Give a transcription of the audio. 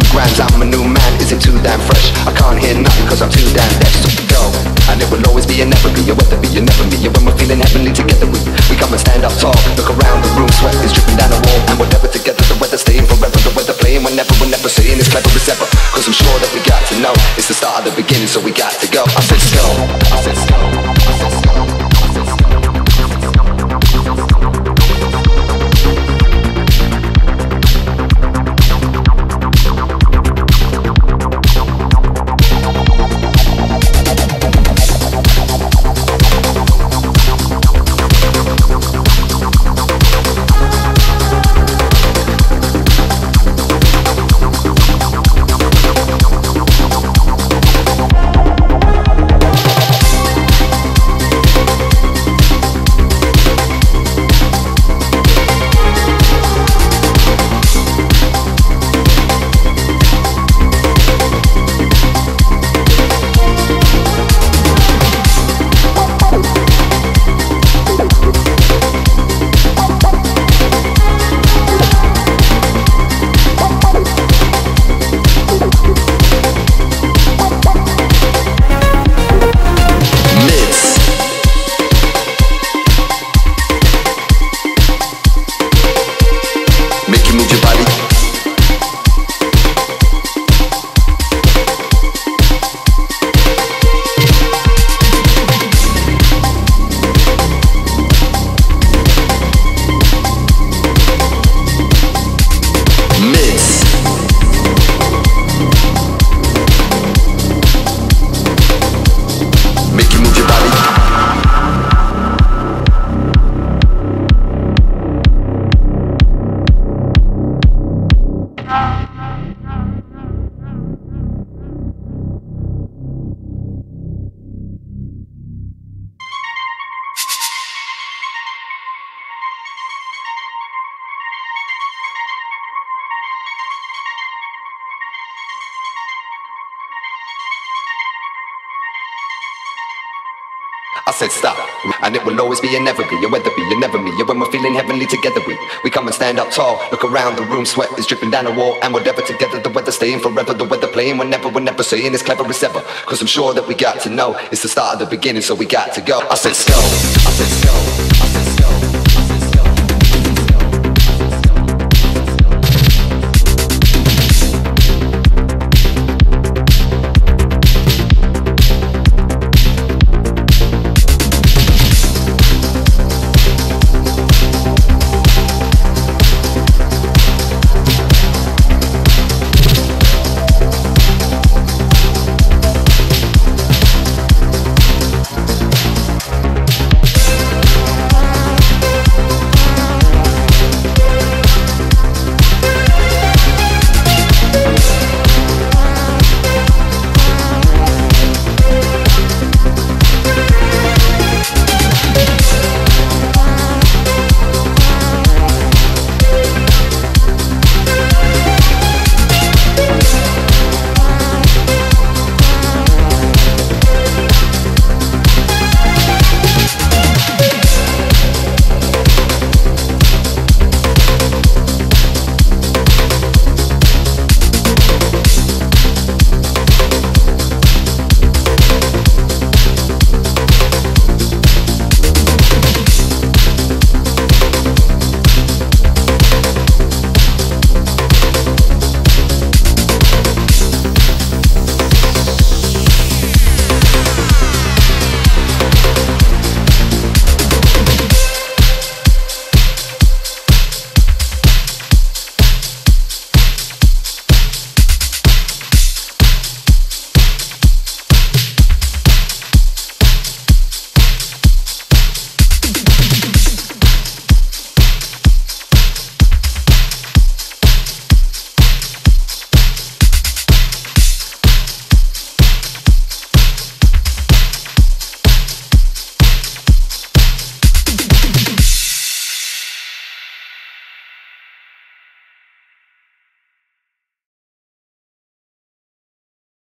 grams, I'm a new man, is it too damn fresh? I can't hear nothing cause I'm too damn deaf. So we go, and it will always be and never be. You'll ever be, you'll never meet. When we're feeling heavenly together, we come and stand up tall. Look around the room, sweat is dripping down the wall. And we're never together, the weather staying forever. The weather playing whenever, we're never saying it's clever as ever. Cause I'm sure that we got to know it's the start of the beginning, so we got to go. I said go, I said go, I said go, I said go. I said stop, and it will always be and never be. You'll ever be, you'll never meet. When we're feeling heavenly together, we come and stand up tall. Look around the room, sweat is dripping down the wall. And we're never together, the weather staying forever. The weather playing whenever, we're never saying it's clever as ever. Cause I'm sure that we got to know it's the start of the beginning, so we got to go. I said go, I said go.